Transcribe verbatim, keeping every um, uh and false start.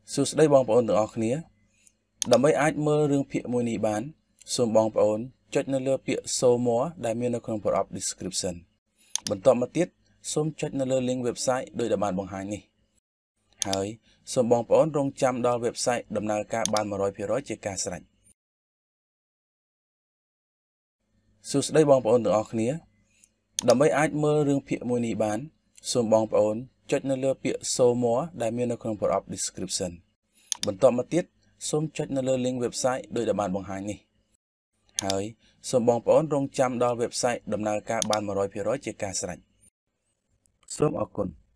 សួស្តីបងប្អូនទាំងអស់គ្នាដើម្បីអាចមើលរឿងភាគមួយនេះបានសូមបងប្អូនចុចនៅលើពាក្យ Show More ដែលមាននៅក្នុងប្រអប់ description បន្ទាប់មកទៀតសូមចុចនៅលើ link website ដោយដែលបានបង្ហាញនេះហើយសូមបងប្អូនរងចាំដល់ website ដំណើរការបាន one hundred percent ជាការស្រេចសួស្តីបងប្អូនទាំងអស់គ្នាដើម្បីអាចមើលរឿងភាគមួយនេះបានសូមបងប្អូនចុចនៅលើពាក្យ Show More ដែលមាននៅក្នុងប្រអប់ description បន្ទាប់មកទៀតសូមចុចនៅលើ link website ដោយដែលបានបង្ហាញនេះហើយសូមបងប្អូនរងចាំដល់ website ដំណើរការបាន one hundred percent ជាការស្រេចសូមអរគុណ